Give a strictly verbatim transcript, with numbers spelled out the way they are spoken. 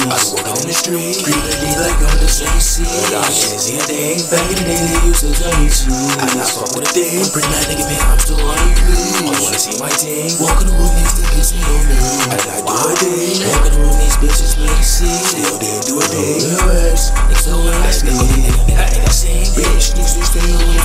I was walking in the street, creeping deep like on the same seat. I can't see a thing, back in the day they used to tell me to. I got fucked with a thing, pretty nice nigga, man, I'm still on you. I wanna see my team, walk in the room, these niggas see on me. I gotta do a thing, walk in the room, these bitches let me see. Still didn't do a thing, real works, niggas know what I see. Nigga, nigga, nigga, sing, bitch, needs to stay on.